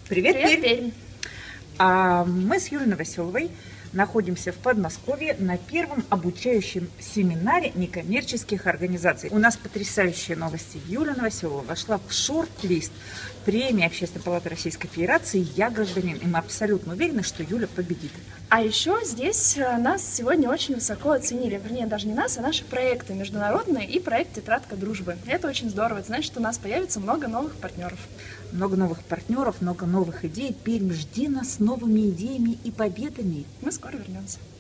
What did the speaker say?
Привет, Привет, Пермь! Пермь! Мы с Юлей Новоселовой находимся в Подмосковье на первом обучающем семинаре некоммерческих организаций. У нас потрясающие новости. Юля Новоселова вошла в шорт-лист премии Общественной палаты Российской Федерации «Я гражданин». И мы абсолютно уверены, что Юля победит. А еще здесь нас сегодня очень высоко оценили. Вернее, даже не нас, а наши проекты международные и проект «Тетрадка дружбы». Это очень здорово. Это значит, что у нас появится много новых партнеров. Много новых партнеров, много новых идей. Пермь, жди нас с новыми идеями и победами. Мы скоро вернемся.